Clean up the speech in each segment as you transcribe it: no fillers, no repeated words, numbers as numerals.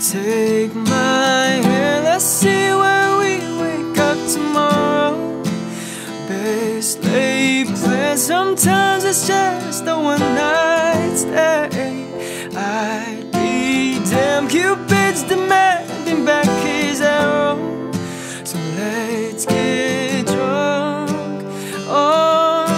Take my hand, let's see where we wake up tomorrow. Best laid plans, sometimes it's just a one night stay. I'd be damn, Cupid's demanding back his arrow. So let's get drunk on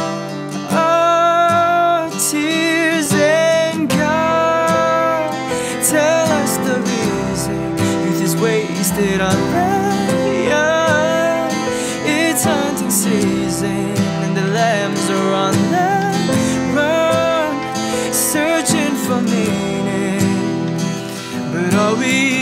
our tears and God tell us the reason youth is wasted on that. It's hunting season and the lambs are on the run, searching for meaning. But are we